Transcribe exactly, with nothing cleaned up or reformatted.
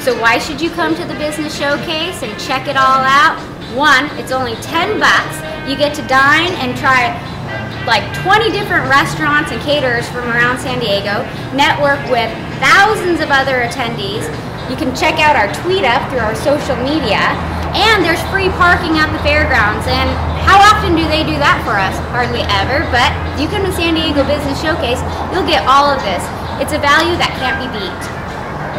So why should you come to the business showcase and check it all out? One, it's only ten bucks. You get to dine and try like twenty different restaurants and caterers from around San Diego, network with thousands of other attendees. You can check out our tweet up through our social media, and there's free parking at the fairgrounds. And how often do they do that for us? Hardly ever, but you come to San Diego Business Showcase, you'll get all of this. It's a value that can't be beat.